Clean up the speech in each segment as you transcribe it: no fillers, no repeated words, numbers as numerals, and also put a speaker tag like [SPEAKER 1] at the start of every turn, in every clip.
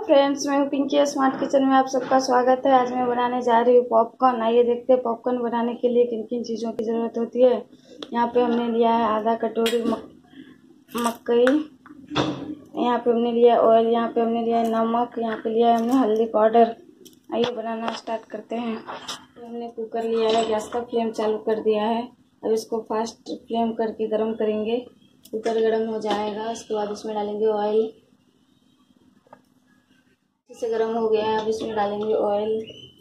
[SPEAKER 1] Friends, मैं हूँ Pinky smart kitchen में आप सबका स्वागत है। आज मैं बनाने जा रही हूँ पॉपकॉर्न। आइए देखते हैं पॉपकॉर्न बनाने के लिए किन किन चीज़ों की ज़रूरत होती है। यहाँ पे हमने लिया है आधा कटोरी मकई, यहाँ पे हमने लिया ऑयल, यहाँ पे हमने लिया है नमक, यहाँ पे लिया है हमने हल्दी पाउडर। आइए बनाना स्टार्ट करते हैं। तो हमने कुकर लिया है, गैस का फ्लेम चालू कर दिया है। अब इसको फास्ट फ्लेम करके गर्म करेंगे। कुकर गर्म हो जाएगा, उसके बाद इसमें डालेंगे ऑयल। इसे गर्म हो गया है, अब इसमें डालेंगे ऑयल।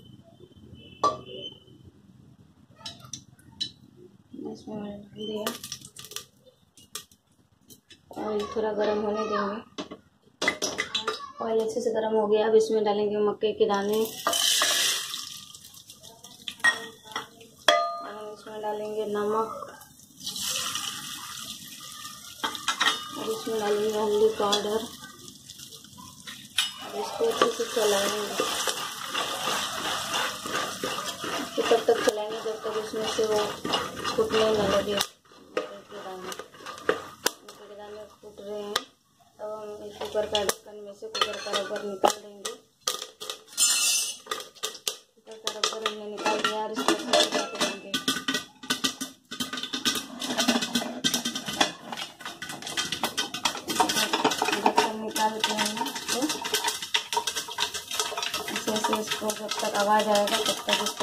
[SPEAKER 1] इसमें डाल दिया ऑयल, थोड़ा गर्म होने देंगे। ऑयल अच्छे से गर्म हो गया, अब इसमें डालेंगे मक्के के दाने और इसमें डालेंगे नमक और इसमें डालेंगे हल्दी पाउडर। इसको अच्छे से चलाएंगे, तो तब तक चलाएंगे जब तक इसमें से वो फूटने न लगे। मक्के के दाने फूट रहे हैं। अब हम इस कुकर का ढक्कन में से कुकर का रबर निकाल देंगे। कुकर का रबर हमने निकाल दिया और इसको काट देंगे। ढक्कन निकाल के हम ऐसे इसको जब तक आवाज़ आएगा तब तक इसको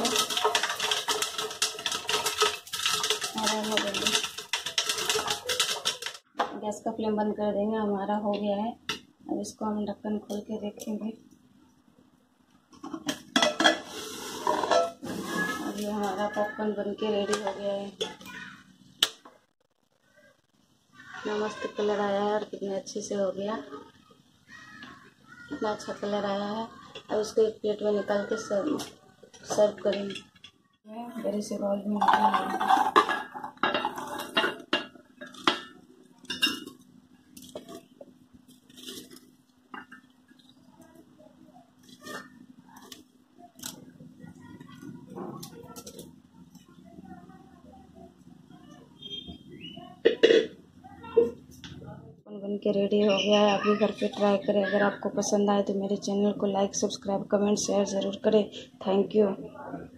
[SPEAKER 1] रहने देंगे। गैस का फ्लेम बंद कर देंगे। हमारा हो गया है। अब इसको हम ढक्कन खोल के देखेंगे। अब ये हमारा पॉपकॉर्न बन के रेडी हो गया है। कितना मस्त कलर आया है और कितने अच्छे से हो गया, कितना अच्छा कलर आया है। अब इसको एक प्लेट में निकाल के सर्व करेंगे। बड़े से बाउल में निकाल बन के रेडी हो गया है। आप भी घर पे ट्राई करें। अगर आपको पसंद आए तो मेरे चैनल को लाइक, सब्सक्राइब, कमेंट, शेयर ज़रूर करें। Thank you.